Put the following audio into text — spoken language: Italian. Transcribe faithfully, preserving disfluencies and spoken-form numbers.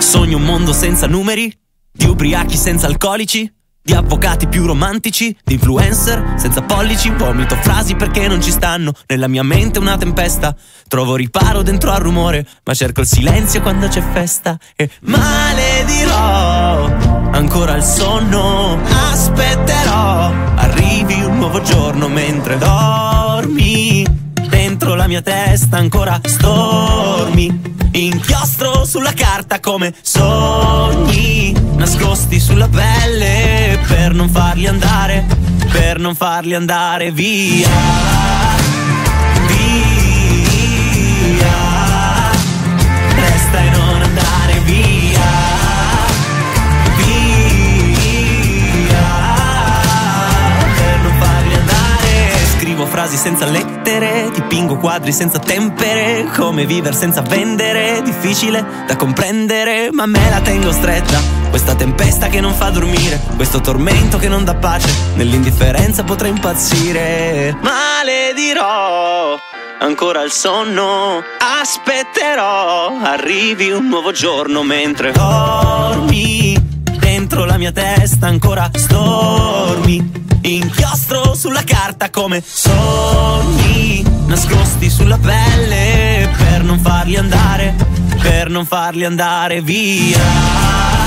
Sogno un mondo senza numeri, di ubriachi senza alcolici, di avvocati più romantici, di influencer senza pollici. Vomito frasi perché non ci stanno, nella mia mente una tempesta. Trovo riparo dentro al rumore, ma cerco il silenzio quando c'è festa. E maledirò ancora il sonno, aspetterò arrivi un nuovo giorno mentre dormi. Dentro la mia testa ancora stormi, inchiostro sulla carta come sogni nascosti sulla pelle, per non farli andare, per non farli andare via, via. Resta e non andare via, via, per non farli andare. Scrivo frasi senza lettere, dipingo quadri senza tempere. Come vivere senza vendere, difficile da comprendere, ma me la tengo stretta. Questa tempesta che non fa dormire, questo tormento che non dà pace, nell'indifferenza potrei impazzire. Maledirò ancora il sonno, aspetterò arrivi un nuovo giorno mentre dormi. Dentro la mia testa ancora stormi, inchiostro sulla carta come sogni nascosti sulla pelle, per non farli andare, per non farli andare via.